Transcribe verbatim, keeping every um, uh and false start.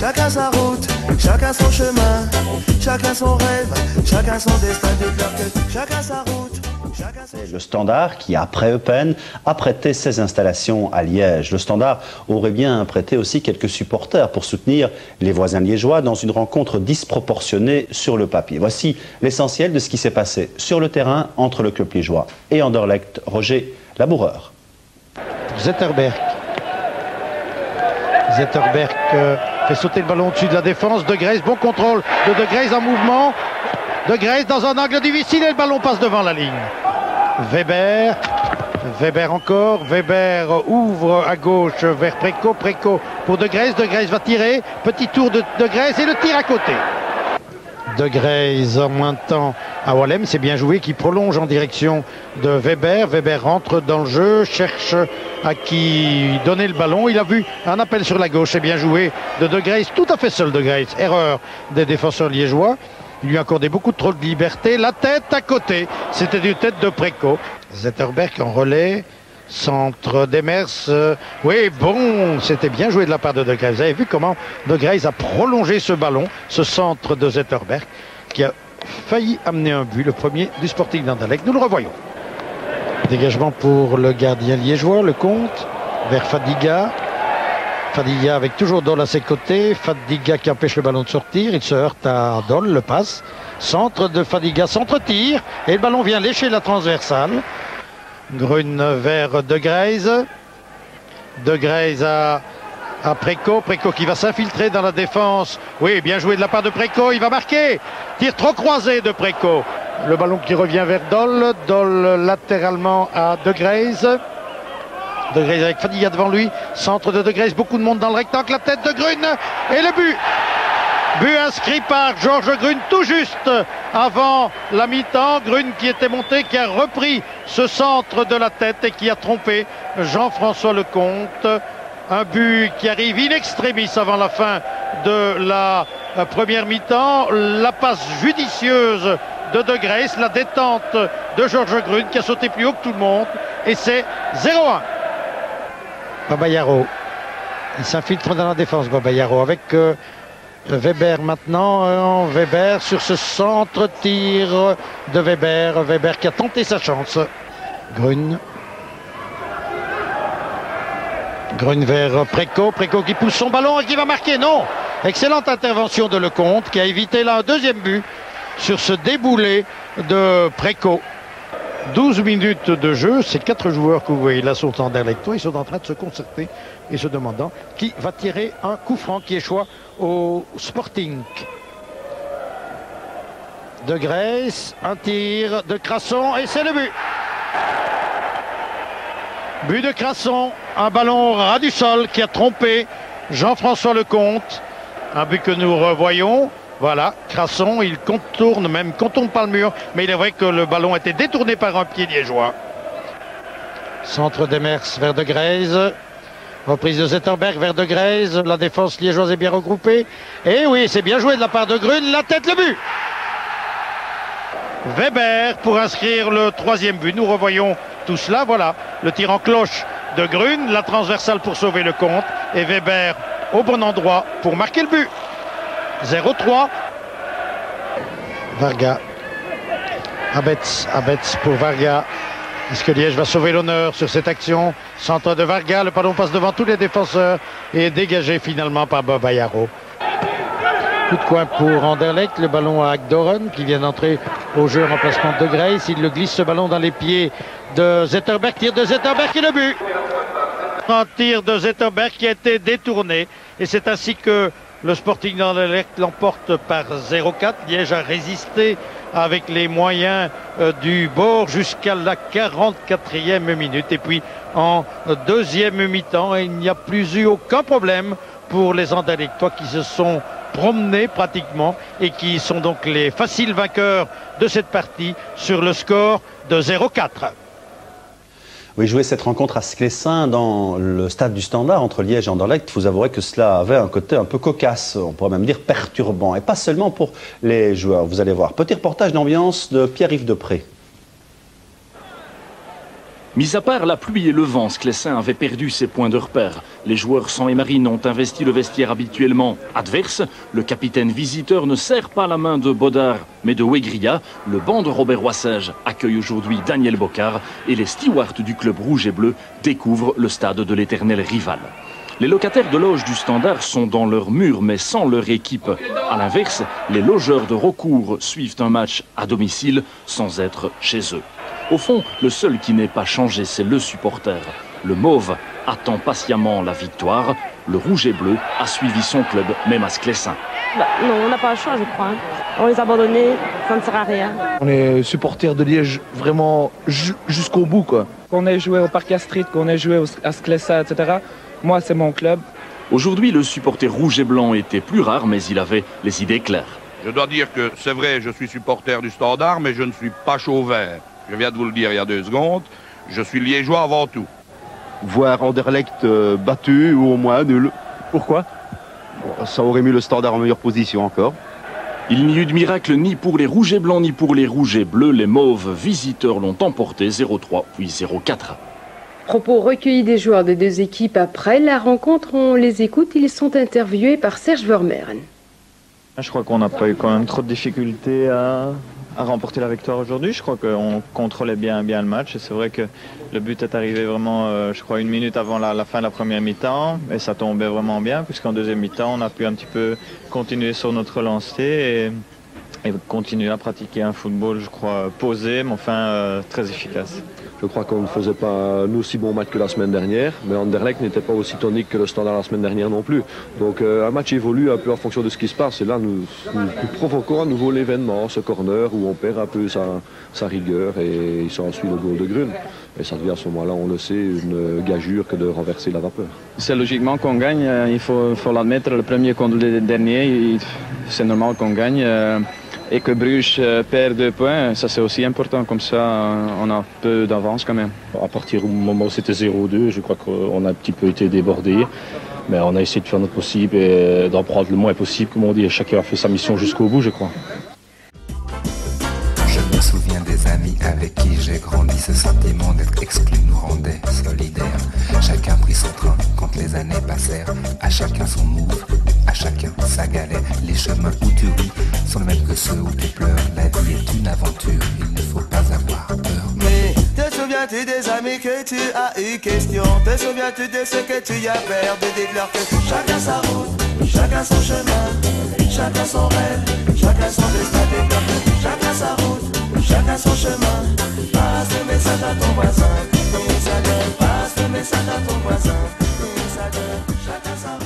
chacun sa route, chacun son chemin, chacun son rêve, chacun son destin de fleur que chacun sa route. C'est le Standard qui, après Eupen, a prêté ses installations à Liège. Le Standard aurait bien prêté aussi quelques supporters pour soutenir les voisins liégeois dans une rencontre disproportionnée sur le papier. Voici l'essentiel de ce qui s'est passé sur le terrain entre le club liégeois et Anderlecht. Roger Laboureur. Zetterberg. Zetterberg euh, fait sauter le ballon au-dessus de la défense. De Greyse, bon contrôle de De Greyse en mouvement. De Greyse dans un angle difficile et le ballon passe devant la ligne. Weber, Weber encore, Weber ouvre à gauche vers Préco, Préco pour De Greyse, De Greyse va tirer, petit tour de De Greyse et le tir à côté. De Greyse en moins de temps à Wallem, c'est bien joué, qui prolonge en direction de Weber. Weber rentre dans le jeu, cherche à qui donner le ballon. Il a vu un appel sur la gauche, c'est bien joué de De Greyse, tout à fait seul De Greyse, erreur des défenseurs liégeois. Il lui accordait beaucoup trop de liberté. La tête à côté, c'était une tête de Préco. Zetterberg en relais, centre d'Emers. Euh, oui, bon, c'était bien joué de la part de De Greyse. Vous avez vu comment De Greyse a prolongé ce ballon, ce centre de Zetterberg, qui a failli amener un but, le premier du Sporting d'Anderlecht. Nous le revoyons. Dégagement pour le gardien liégeois, le compte, vers Fadiga. Fadiga avec toujours Doll à ses côtés. Fadiga qui empêche le ballon de sortir. Il se heurte à Doll, le passe. Centre de Fadiga, centre-tir. Et le ballon vient lécher la transversale. Grune vers De Greyse. De Greyse à, à Préco. Préco qui va s'infiltrer dans la défense. Oui, bien joué de la part de Préco. Il va marquer. Tir trop croisé de Préco. Le ballon qui revient vers Doll. Doll latéralement à De Greyse. De Greyse avec Fadiga devant lui, centre de De Greyse, beaucoup de monde dans le rectangle, la tête de Grune et le but. But inscrit par Georges Grune tout juste avant la mi-temps. Grune qui était monté, qui a repris ce centre de la tête et qui a trompé Jean-François Lecomte. Un but qui arrive in extremis avant la fin de la première mi-temps. La passe judicieuse de De Greyse, la détente de Georges Grune qui a sauté plus haut que tout le monde et c'est zéro un. Babayaro, il s'infiltre dans la défense, Babayaro, avec euh, Weber maintenant, euh, Weber sur ce centre-tir de Weber, Weber qui a tenté sa chance. Grune. Grune vers Préco, Préco qui pousse son ballon et qui va marquer, non. Excellente intervention de Lecomte qui a évité là un deuxième but sur ce déboulé de Préco. douze minutes de jeu, ces quatre joueurs que vous voyez là sont en Anderlechtois, ils sont en train de se concerter et se demandant qui va tirer un coup franc qui échoue au Sporting. De Greyse, un tir de Crasson et c'est le but. But de Crasson, un ballon ras du sol qui a trompé Jean-François Lecomte. Un but que nous revoyons. Voilà, Crasson, il contourne, même contourne pas le mur, mais il est vrai que le ballon était détourné par un pied liégeois. Centre d'Emers vers De Greyse. Reprise de Zetterberg vers De Greyse. La défense liégeoise est bien regroupée. Et oui, c'est bien joué de la part de Grune. La tête, le but. Weber pour inscrire le troisième but. Nous revoyons tout cela. Voilà, le tir en cloche de Grune. La transversale pour sauver le compte. Et Weber au bon endroit pour marquer le but. zéro trois. Varga. Abetz, Abetz pour Varga. Est-ce que Liège va sauver l'honneur sur cette action? Centre de Varga, le ballon passe devant tous les défenseurs et est dégagé finalement par Babayaro. Coup de coin pour Anderlecht, le ballon à Agdoren qui vient d'entrer au jeu en remplacement de Greyse. Il le glisse ce ballon dans les pieds de Zetterberg, tir de Zetterberg et le but. Un tir de Zetterberg qui a été détourné et c'est ainsi que le Sporting d'Anderlecht l'emporte par zéro quatre. Liège a résisté avec les moyens euh, du bord jusqu'à la quarante-quatrième minute. Et puis en deuxième mi-temps, il n'y a plus eu aucun problème pour les Anderlechtois qui se sont promenés pratiquement et qui sont donc les faciles vainqueurs de cette partie sur le score de zéro quatre. Oui, jouer cette rencontre à Sclessin dans le stade du Standard entre Liège et Anderlecht, vous avouerez que cela avait un côté un peu cocasse, on pourrait même dire perturbant, et pas seulement pour les joueurs, vous allez voir. Petit reportage d'ambiance de Pierre-Yves Depré. Mis à part la pluie et le vent, Sclessin avait perdu ses points de repère. Les joueurs sang et marine ont investi le vestiaire habituellement adverse. Le capitaine visiteur ne serre pas la main de Bodard, mais de Wegria. Le banc de Robert Roissage accueille aujourd'hui Daniel Bocard et les stewards du club rouge et bleu découvrent le stade de l'éternel rival. Les locataires de loge du Standard sont dans leur mur, mais sans leur équipe. À l'inverse, les logeurs de recours suivent un match à domicile sans être chez eux. Au fond, le seul qui n'est pas changé, c'est le supporter. Le mauve attend patiemment la victoire. Le rouge et bleu a suivi son club, même à Sclessin. Bah, non, on n'a pas le choix, je crois. On les a abandonnés, ça ne sert à rien. On est supporters de Liège vraiment jusqu'au bout, quoi. Qu'on ait joué au Parc Astrid, qu'on ait joué à Sclessin, et cetera. Moi, c'est mon club. Aujourd'hui, le supporter rouge et blanc était plus rare, mais il avait les idées claires. Je dois dire que c'est vrai, je suis supporter du Standard, mais je ne suis pas chauvin. Je viens de vous le dire il y a deux secondes, je suis liégeois avant tout. Voir Anderlecht euh, battu ou au moins nul. Pourquoi? Ça aurait mis le Standard en meilleure position encore. Il n'y eut de miracle ni pour les rouges et blancs ni pour les rouges et bleus. Les mauves visiteurs l'ont emporté zéro trois puis zéro quatre. Propos recueillis des joueurs des deux équipes après la rencontre, on les écoute, ils sont interviewés par Serge Vermeeren. Je crois qu'on n'a pas eu quand même trop de difficultés à, à remporter la victoire aujourd'hui. Je crois qu'on contrôlait bien, bien le match et c'est vrai que le but est arrivé vraiment, euh, je crois, une minute avant la, la fin de la première mi-temps et ça tombait vraiment bien puisqu'en deuxième mi-temps, on a pu un petit peu continuer sur notre lancée et, et continuer à pratiquer un football, je crois, posé, mais enfin euh, très efficace. Je crois qu'on ne faisait pas nous si bon match que la semaine dernière, mais Anderlecht n'était pas aussi tonique que le Standard la semaine dernière non plus. Donc euh, un match évolue un peu en fonction de ce qui se passe et là nous, nous, nous provoquons à nouveau l'événement, ce corner où on perd un peu sa, sa rigueur et il s'ensuit le goal de Grune. Et ça devient à ce moment-là, on le sait, une gageure que de renverser la vapeur. C'est logiquement qu'on gagne, il faut, faut l'admettre, le premier contre le dernier, c'est normal qu'on gagne. Et que Bruges perd deux points, ça c'est aussi important, comme ça on a peu d'avance quand même. À partir du moment où c'était zéro deux, je crois qu'on a un petit peu été débordé, mais on a essayé de faire notre possible et d'en prendre le moins possible, comme on dit, chacun a fait sa mission jusqu'au bout, je crois. Je me souviens des amis avec qui j'ai grandi, ce sentiment d'être exclu nous rendait solidaires. Chacun prit son train quand les années passèrent, à chacun son move, à chacun sa galère. Les chemins où tu ris sont les mêmes que ceux où tu pleures. La vie est une aventure, il ne faut pas avoir peur. Mais te souviens-tu des amis que tu as eu question? Te souviens-tu de ce que tu y as perdu? Dites-leur que chacun sa route, chacun son chemin, chacun son rêve, chacun son destin. Dites-leur que chacun sa route, chacun son chemin. Passe le message à ton voisin, passe le message à ton voisin, chacun sa route.